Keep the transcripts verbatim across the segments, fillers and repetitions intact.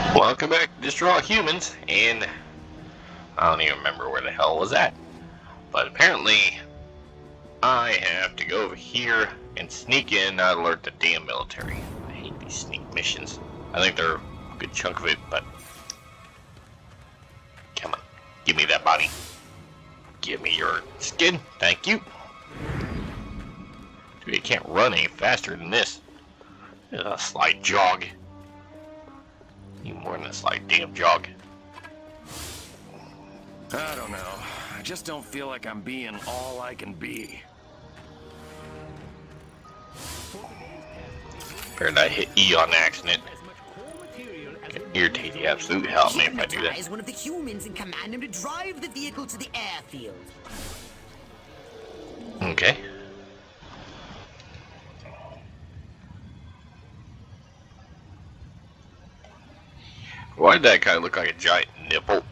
Welcome back to Destroy All Humans, and I don't even remember where the hell was that. But apparently, I have to go over here and sneak in, not alert the damn military. I hate these sneak missions. I think they're a good chunk of it, but come on, give me that body. Give me your skin, thank you. Dude, you can't run any faster than this. It's a slight jog. Even more than a slight damn jog. I don't know. I just don't feel like I'm being all I can be. Or did I hit E on accident? Can irritate the absolute hell out of me if I do that. Is one of the humans in command him to drive the vehicle to the airfield. Okay. Why did that guy look like a giant nipple?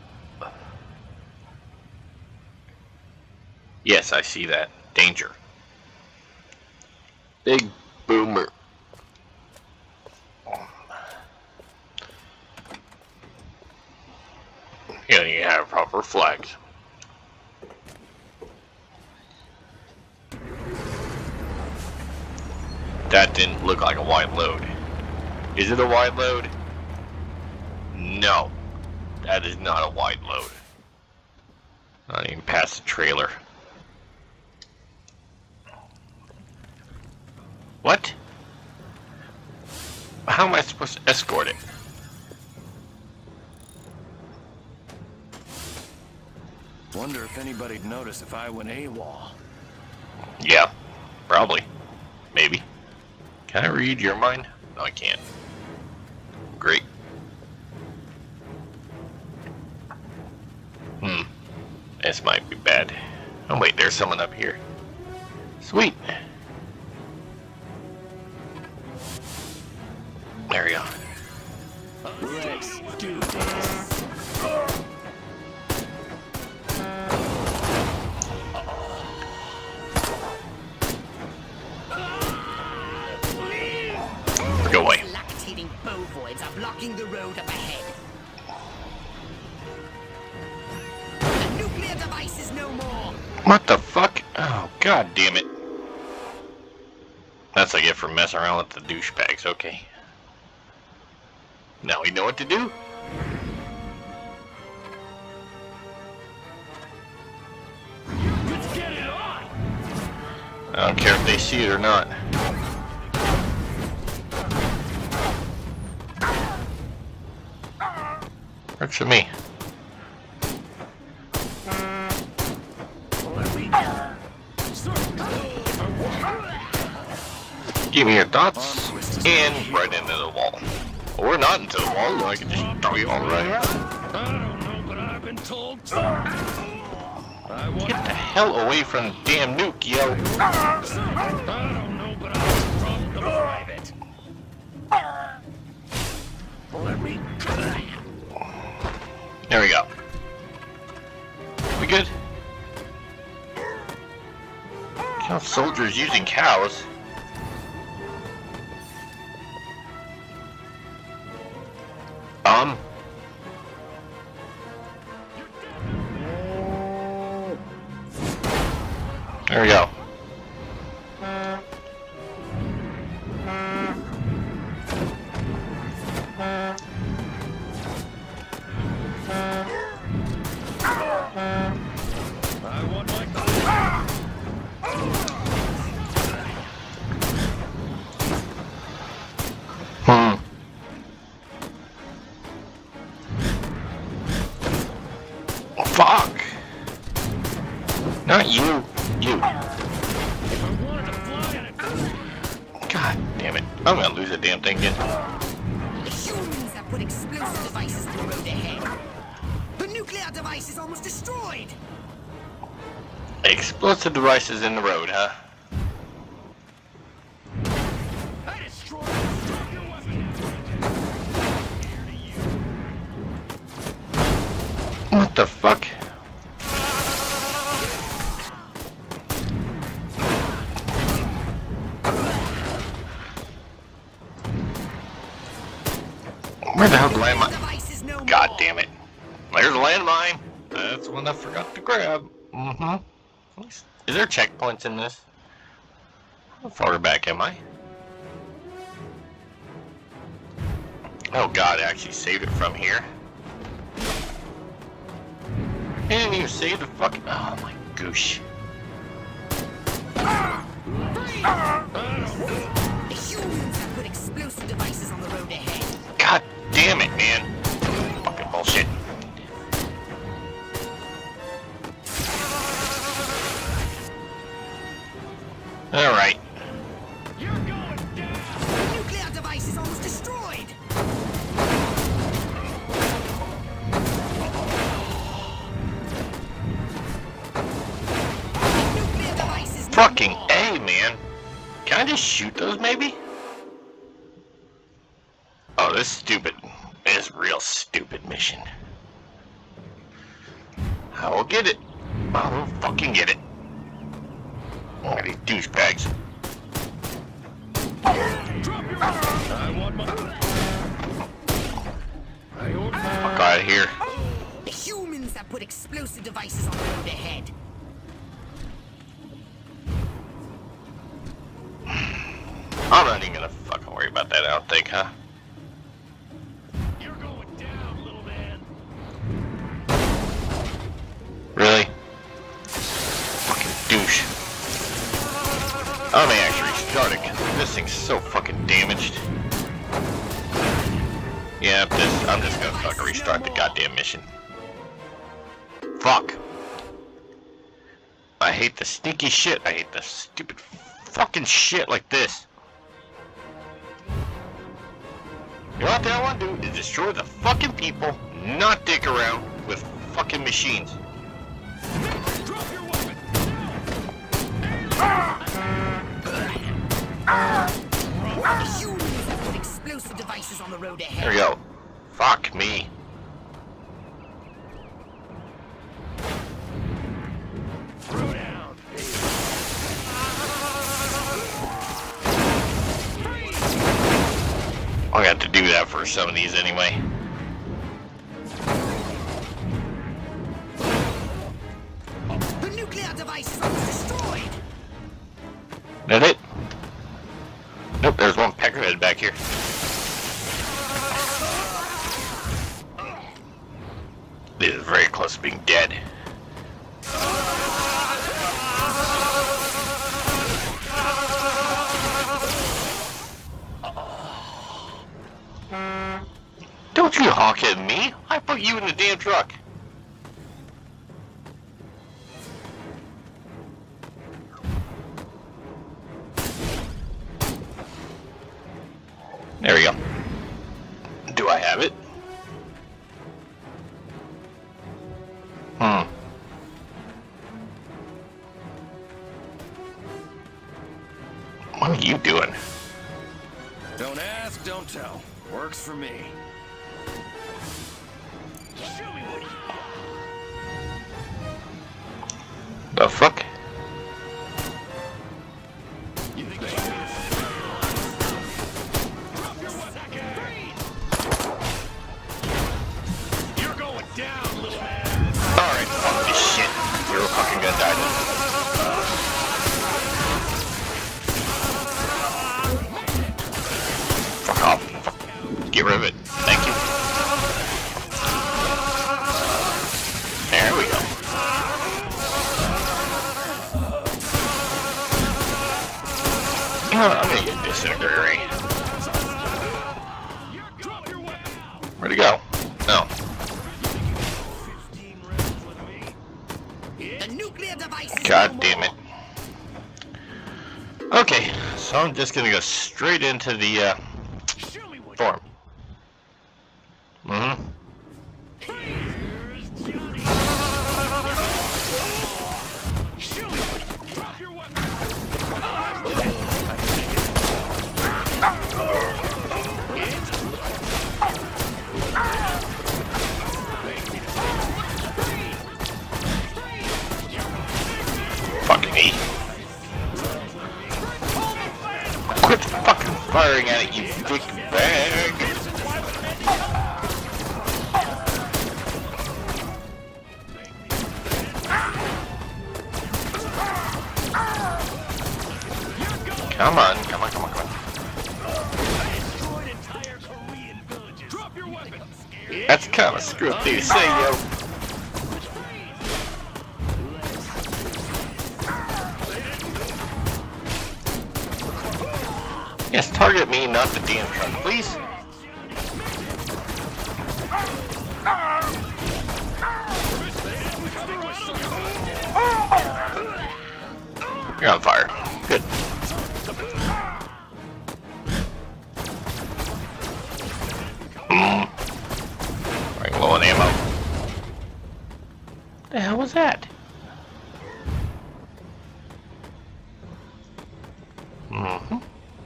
Yes, I see that. Danger. Big boomer. You don't even have proper flags. That didn't look like a wide load. Is it a wide load? No. That is not a wide load. Not even past the trailer. What? How am I supposed to escort it? Wonder if anybody'd notice if I went AWOL. Yeah, probably. Maybe. Can I read your mind? No, I can't. Great. Hmm. This might be bad. Oh wait, there's someone up here. Sweet. There we go. Let's do this. Go away. Lactating bovoids are blocking the road up ahead. The nuclear device is no more. What the fuck? Oh, god damn it. That's what I get for messing around with the douchebags, okay. Now we know what to do. Let's get it on. I don't care if they see it or not. Works for me. Give me your dots and right into the wall. Or not into the wall, I can just throw you all right. I don't know, but I've been told to. I want Get the hell away from the damn nuke, yo. I don't know, but I'm from the private. Let me. There we go. We good? Count soldiers using cows. Um. There we go. I want my. Hmm. Fuck! Not you. You. If I wanted to fly on it. God damn it. I'm gonna lose the damn thing again. The humans have put explosive devices in the road ahead. The nuclear device is almost destroyed. Explosive devices in the road, huh? I destroyed your weapon. What the fuck? Where the hell do I am? God damn it. There's a landmine. That's one I forgot to grab. Mm-hmm. Is there checkpoints in this? How far back am I? Oh god, I actually saved it from here. I didn't even save the fucking... Oh my goosh. The humans have put explosive devices on the road ahead. God damn it, man. Fucking bullshit. Alright. You're going down. The nuclear device is almost destroyed. The nuclear device is no Fucking more. A, man. Can I just shoot those, maybe? Oh, this is stupid. This is a real stupid mission. I will get it. I will fucking get it. Oh, these douchebags. Drop your weapon. I want my... I order... Fuck out of here. The humans have put explosive devices on the road ahead. I'm not even gonna fucking worry about that, I don't think, huh? You're going down, little man. Really? Fucking douche. I may actually restart it, because this thing's so fucking damaged. Yeah, this, I'm just gonna fucking restart the goddamn mission. Fuck. I hate the sneaky shit. I hate the stupid fucking shit like this. You know what the hell I want to do is destroy the fucking people, not dick around with fucking machines. Drop your weapon. The humans have put explosive devices on the road ahead. There we go. Fuck me. Throw down. I got to do that for some of these anyway. The nuclear device is almost destroyed. That it? Nope, there's one peckerhead back here. This is very close to being dead. Don't you honk at me! I put you in the damn truck! There we go. Do I have it? Hmm. What are you doing? Don't ask, don't tell. Works for me. Show me what The fuck? you think. Drop your weapon. You're going down, little man. Alright, fuck this shit. You're fucking gonna die. Fuck off. Fuck. Get rid of it. Thank you. There we go. Oh, I'm gonna get disintegrate. Drop your weapon. Where'd it go? No. fifteen rounds with me. The nuclear device is God no damn more. it. Okay, so I'm just gonna go straight into the uh, Show me what. farm. Mm-hmm. Here's Johnny. Show me what. Drop your weapon. Fucking E. Quit fucking firing at it, you dick bag. Come on, come on, come on, come on. Destroyed entire Korean villages. Drop your weapons. That's kind of screwed thing to say, yo. Yes, target me, not the damn truck, please. You're on fire. Good. Mm. Right, low on ammo. The hell was that? Mm-hmm.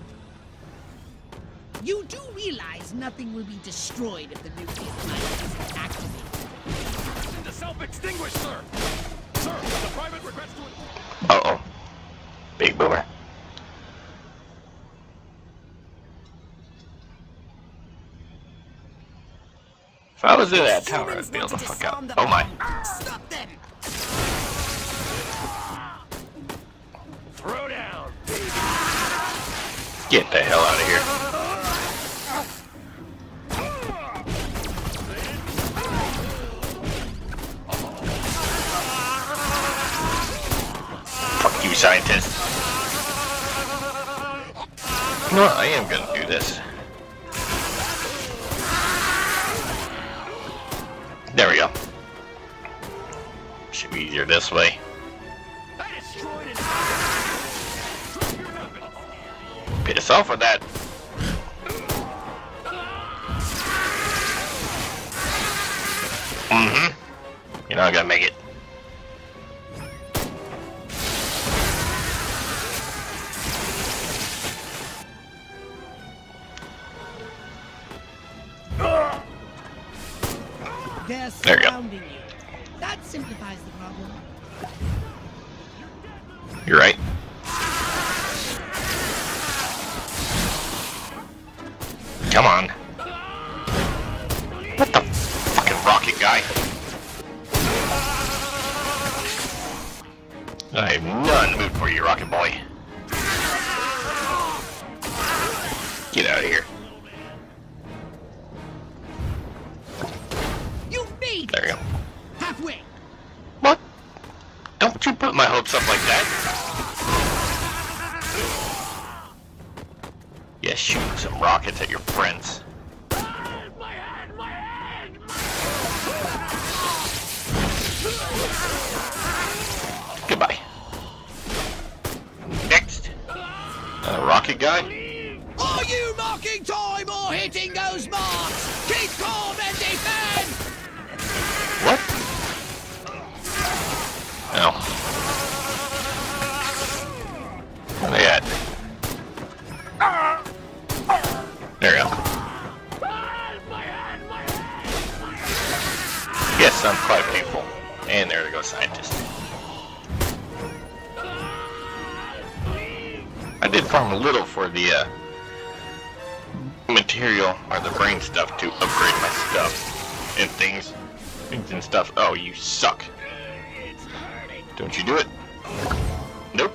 You do realize nothing will be destroyed if the nuclear device is activated. To self-extinguish, sir. Sir, the private regrets to... Uh-oh. Big boomer. If I was in that tower, I'd be able to fuck out. Oh my. Stop them! Throw down. Get the hell out of here. Fuck you, scientist. You know what? I am gonna do this. There we go. Should be easier this way. I destroyed it. Drop your weapons. Pit us off with that. Mm-hmm. You're not gonna make it. They're There you go. surrounding you. That simplifies the problem. You're right. Come on. What the fucking rocket guy? I have none mood for you, rocket boy. Get out of here. You made There you go. halfway. What? Don't you put my hopes up like that. Yeah, shoot some rockets at your friends. My hand, my hand. Goodbye. Next. Another rocket guy? Are you marking time or hitting those marks? Keep calm and defend! What? Oh. Where are they at? There we go. Yes, I'm quite painful. And there we go, scientist. I did farm a little for the uh, material or the brain stuff to upgrade my stuff and things, things and stuff. Oh, you suck! Don't you do it? Nope.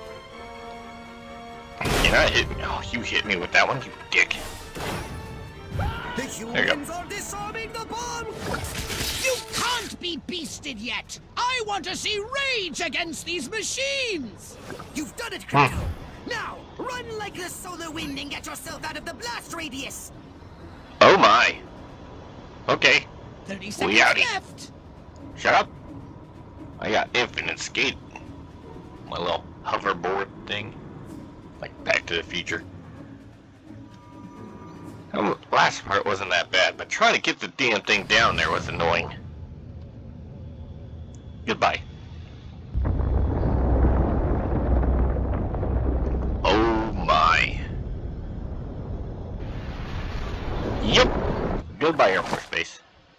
You're not hitting me. Oh, you hit me with that one, you dick. The There you go. humans are disarming the bomb! You can't be beasted yet! I want to see rage against these machines! You've done it, Krakow! Now, run like the solar wind and get yourself out of the blast radius! Oh my. Okay. thirty We seconds outie. left! Shut up. I got infinite skate. My little hoverboard thing. Like Back to the Future. The last part wasn't that bad, but trying to get the damn thing down there was annoying. Goodbye. Oh my. Yep. Goodbye, Air Force Base.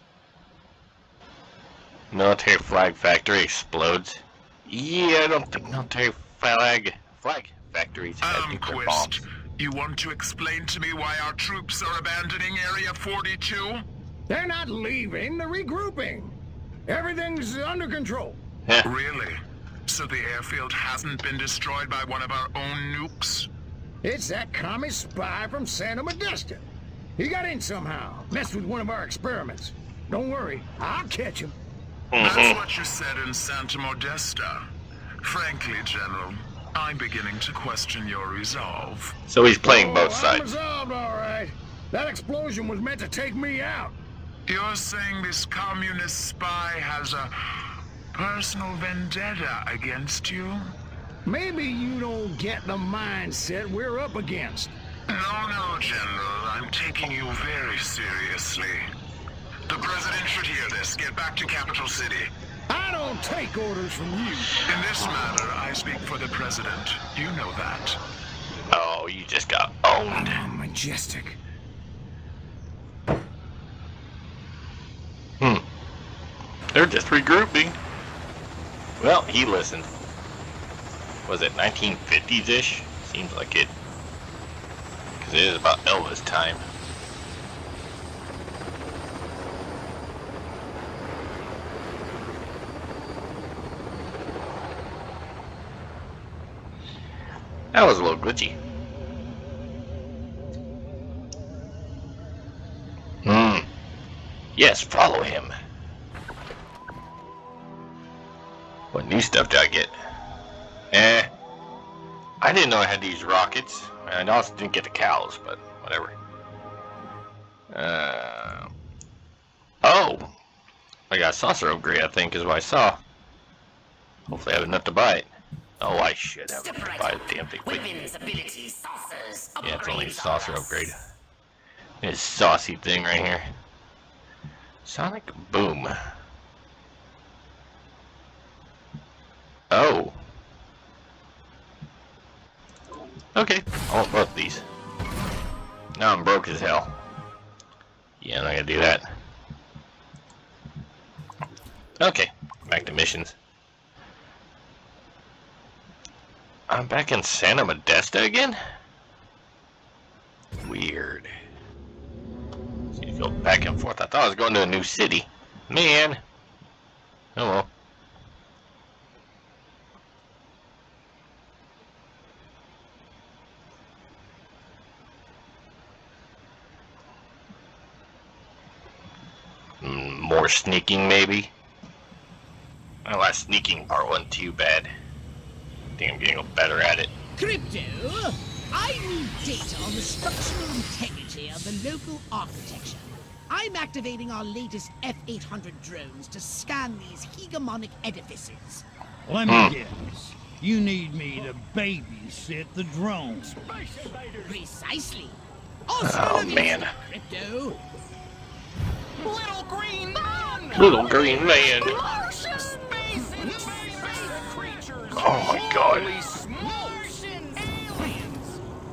Military flag factory explodes. Yeah, I don't think military flag flag factories have nuclear bombs. Almquist, you want to explain to me why our troops are abandoning Area forty-two? They're not leaving, they're regrouping. Everything's under control. Yeah. Really? So the airfield hasn't been destroyed by one of our own nukes? It's that commie spy from Santa Modesta. He got in somehow, messed with one of our experiments. Don't worry, I'll catch him. That's what you said in Santa Modesta. Frankly, General, I'm beginning to question your resolve. So he's playing both Oh, I'm sides. resolved, all right. That explosion was meant to take me out. You're saying this communist spy has a personal vendetta against you? Maybe you don't get the mindset we're up against. No, no, General. I'm taking you very seriously. The President should hear this. Get back to Capital City. I don't take orders from you. In this matter, I speak for the President. You know that. Oh, you just got owned. Oh, majestic. Hmm. They're just regrouping. Well, he listened. Was it nineteen fifties-ish? Seems like it. Because it is about Elvis time. That was a little glitchy. Hmm. Yes, follow him. What new stuff did I get? Eh. I didn't know I had these rockets. I also didn't get the cows, but whatever. Uh. Oh! I got a saucer upgrade, I think, is what I saw. Hopefully I have enough to buy it. Oh, I should have enough to buy the damn thing. Weapons, abilities, saucers, Yeah, it's only a upgrades saucer on us. upgrade. This saucy thing right here. Sonic Boom. Oh. Okay, I want both these. Now I'm broke as hell. Yeah, I'm not gonna do that. Okay, back to missions. I'm back in Santa Modesta again? Weird. So you go back and forth. I thought I was going to a new city. Man. Oh well. Mm, more sneaking, maybe? My last sneaking part wasn't too bad. I think I'm getting better at it. Crypto, I need data on the structural integrity of the local architecture. I'm activating our latest F eight hundred drones to scan these hegemonic edifices. Let me guess. You need me to babysit the drones. Precisely. Also, Oh, look at man. this, Crypto. Little green man! Little green man. Martian space creatures! Oh my god. Martian aliens!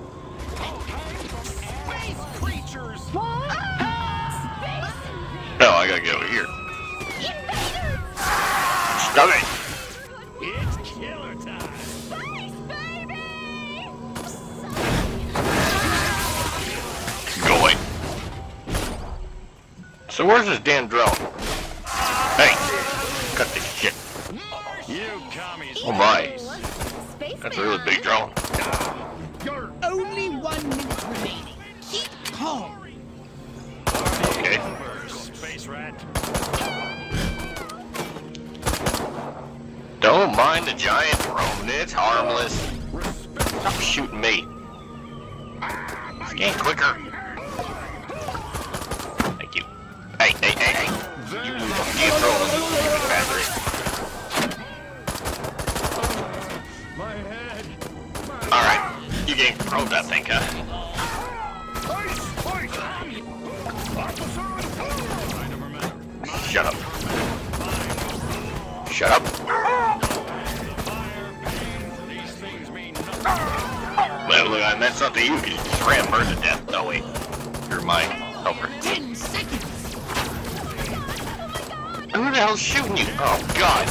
Space creatures! What? No, I gotta get over here. Stop it! It's killer time. Space baby! Go away. So where's this damn drone? Hey! Cut this shit. You commies. Oh my. That's a really big drone. Only one minute remaining. Keep calm. Okay. Space rat. Don't mind the giant drone. It's harmless. Stop shooting me. Scan quicker. Thank you. Hey, hey, hey, hey. You move up. You throw them faster. My head. Alright. You getting probed, I think, huh? Shut up. Shut up. These things mean Well, look, I meant something you can just ram her to death. No, wait. You're my helper. Ten seconds. Who the hell's shooting you? Oh, God.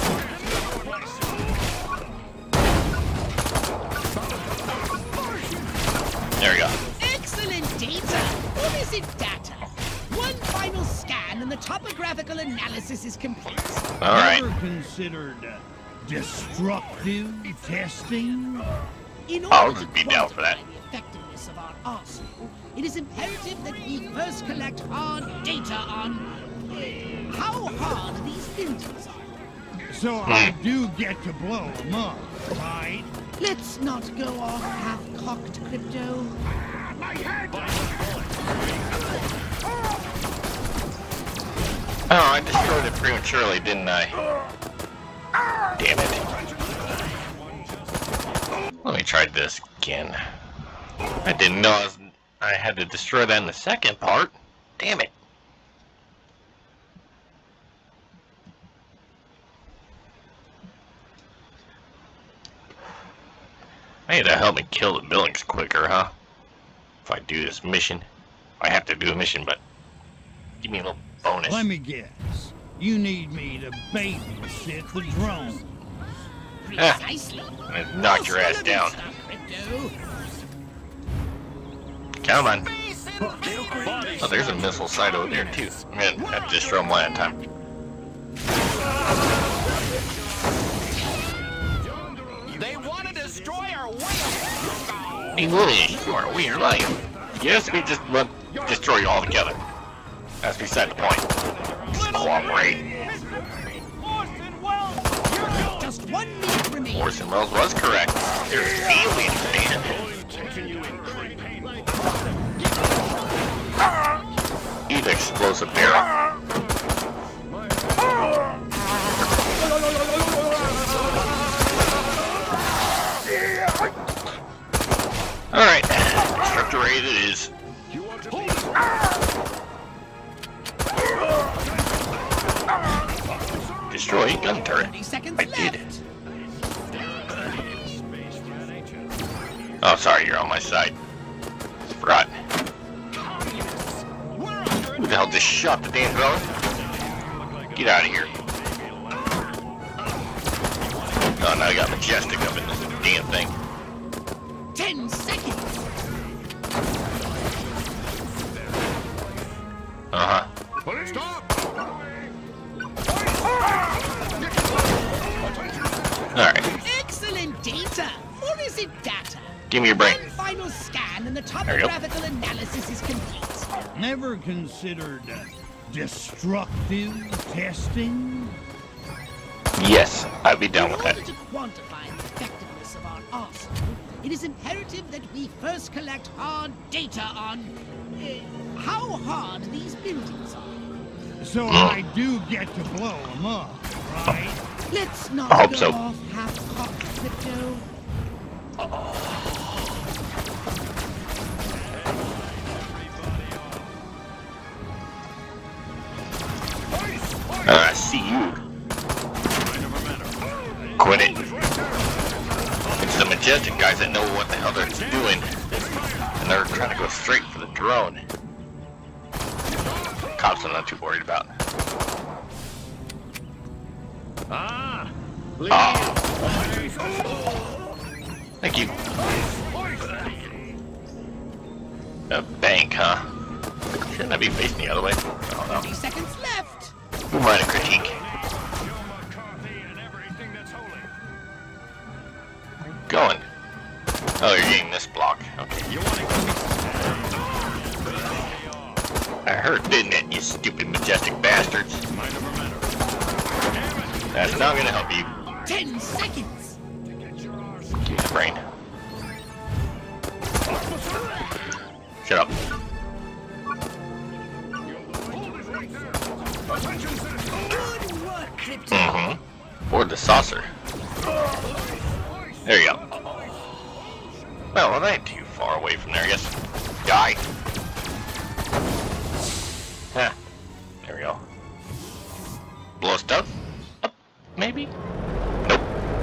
There we go. Excellent data. What is it, data? One final scan and the topographical analysis is complete. Alright. Ever considered uh, destructive testing? In I'll order to just be down for that. quantify the effectiveness of our arsenal, it is imperative that we first collect hard data on uh, how hard these buildings are. So I do get to blow them up, right? Let's not go off half-cocked, Crypto. Oh, I destroyed it prematurely, didn't I? Damn it. Let me try this again. I didn't know I, was, I had to destroy that in the second part. Damn it. Hey, that'll help me kill the buildings quicker, huh? If I do this mission. I have to do a mission, but give me a little bonus. Let me guess. You need me to babysit the drone. Precisely. I'm gonna knock your ass down. Stuff, Crypto. Come on. Oh, there's a missile site over there, too. I'm gonna have to destroy them one at a time. They want to destroy our whale. Hey, Willie, you are weird, like, yes, we just want to destroy you all together. That's beside the point. Just cooperate. Just one minute remaining. Orson Welles was correct. There's aliens, man. Eat explosive barrel. Alright, destructorated it is. Destroy gun turret. thirty seconds I did it. left. Oh, sorry, you're on my side. Forgot. Who the hell just shot the damn drone? Get out of here. Oh, now I got Majestic up in this damn thing. Ten seconds. Uh-huh. Alright. Excellent data. Or is it data? Give me your brain. One final scan and the There you go. topographical analysis is complete. Never considered uh, destructive testing? Yes, I'd be down In with order that. to quantify the effectiveness of our arsenal, it is imperative that we first collect hard data on uh, how hard these buildings are. So I do get to blow them up, right? Let's not I hope go so. off half-cocked, Crypto. Uh, I see you. Quit it. It's the Majestic guys that know what the hell they're doing. And they're trying to go straight for the drone. Cops I'm not too worried about. Ah, Oh. Thank you. A bank, huh? Shouldn't I be facing the other way? I don't know. thirty seconds left. Who might a critique? Going. Oh, you're getting this block. Okay. I heard, didn't it, you stupid Majestic bastards? That's not gonna help you. Ten seconds. Give me the brain. Shut up. Good work, Crypto. Mm-hmm. Board the saucer. There you go. Well, well, that ain't too far away from there, I guess. Die. Huh. There we go. Blow stuff? Up, maybe? Nope.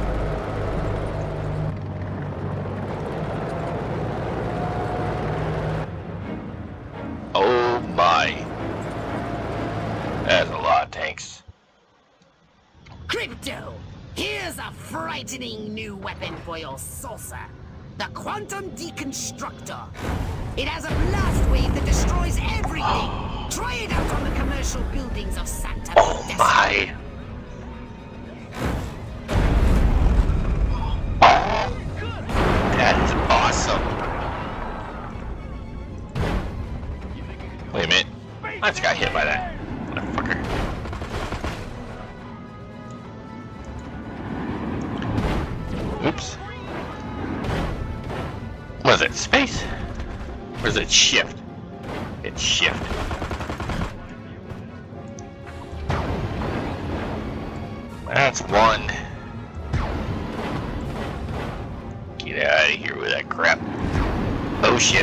Oh my. That's a lot of tanks. Crypto, here's a frightening new weapon for your saucer. The Quantum Deconstructor. It has a blast wave that destroys everything. Try it out on the commercial buildings of Santa Oh Modesta. my. Oh. That motherfucker. Oops. Was it space? Or is it shift? It's shift. That's one. Get out of here with that crap. Oh shit.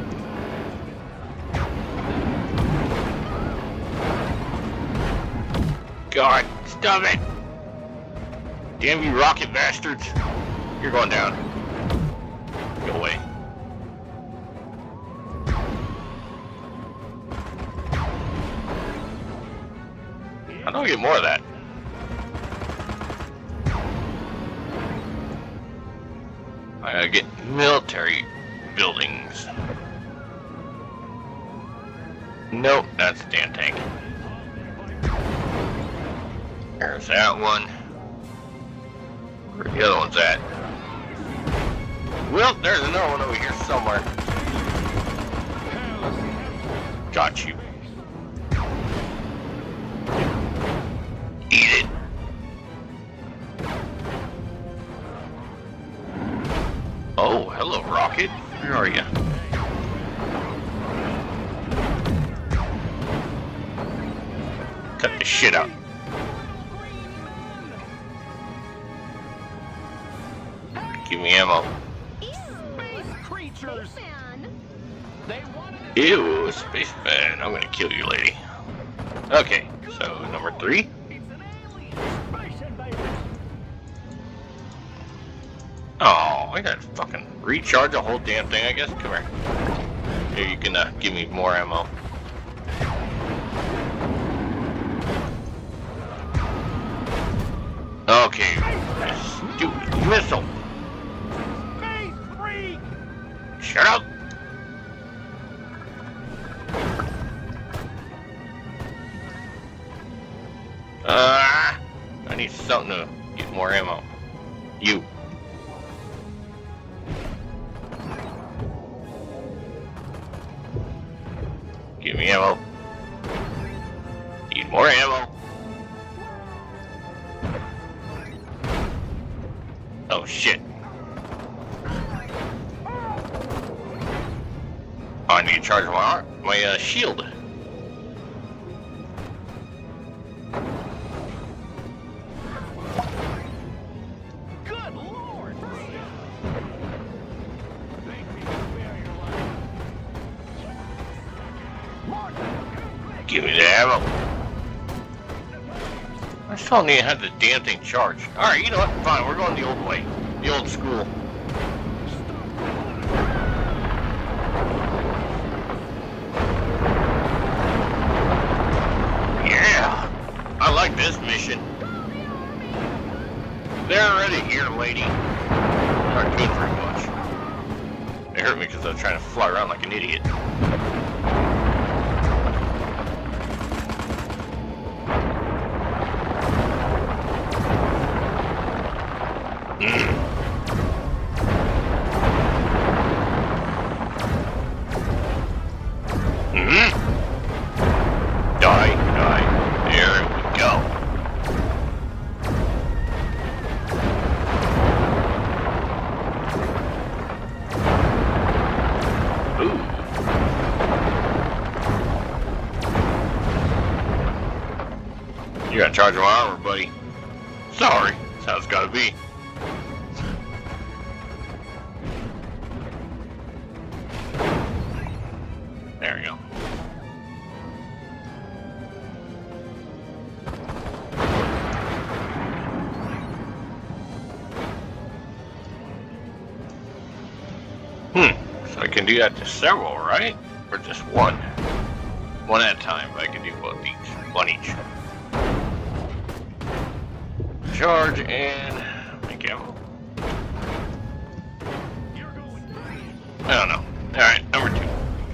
God, stop it! Damn you rocket bastards! You're going down. Go away. How do I get more of that? I gotta get military buildings. Nope, that's a damn tank. There's that one. Where the other one's at? Well, there's another one over here somewhere. Got you. Eat it. Oh, hello, Rocket. Where are you? Cut the shit out. Give me ammo. Creatures. Ew, spaceman. I'm gonna kill you, lady. Okay, so number three. Oh, I gotta fucking recharge the whole damn thing, I guess. Come here. Here, you can uh, give me more ammo. Okay, stupid missile. Shut up! Uh, I need something to get more ammo. You. Give me ammo. Need more ammo. Oh shit. Oh, I need to charge my my uh, shield. Good Lord! Give me the ammo. I still need to have the damn thing charged. Alright, you know what? Fine, we're going the old way. The old school. Yeah! I like this mission. They're already here, lady. Not good very much. They hurt me because I was trying to fly around like an idiot. You gotta charge my armor, buddy. Sorry, that's how it's gotta be. There we go. Hmm, so I can do that to several, right? Or just one? One at a time, but I can do both each. One each. Charge and make ammo. I don't know. Alright, number two.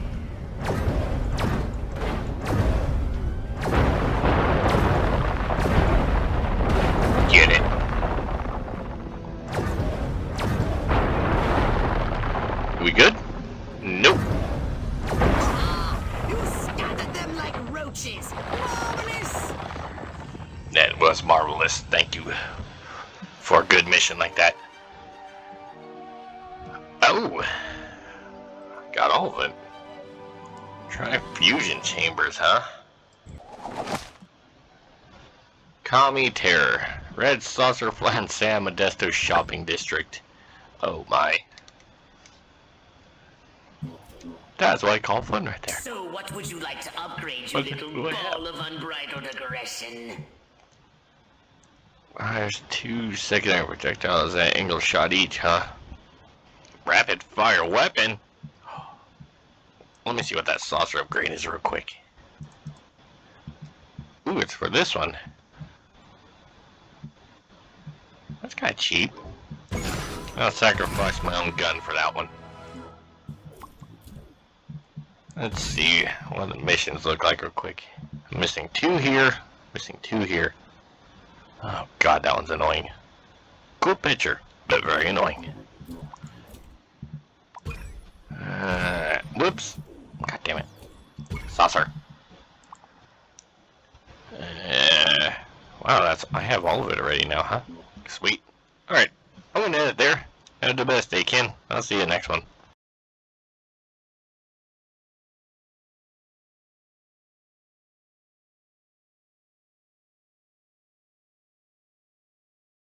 Get it. We good? Nope. You scattered them like roaches. Marvelous! It was marvelous. Thank you for a good mission like that. Oh, got all of it. Try fusion chambers, huh? Kami Terror. Red Saucer Flat San Modesto Shopping District. Oh my. That's what I call fun right there. So what would you like to upgrade, you What little do I ball of unbridled aggression? There's two secondary projectiles at angle shot each, huh? Rapid fire weapon? Let me see what that saucer upgrade is real quick. Ooh, it's for this one. That's kind of cheap. I'll sacrifice my own gun for that one. Let's see what the missions look like real quick. I'm missing two here, missing two here. Oh god, that one's annoying. Cool picture, but very annoying. Uh, whoops. God damn it. Saucer. Uh, wow, that's, I have all of it already now, huh? Sweet. Alright, I'm gonna end it there. Have the best day, Ken. I'll see you next one.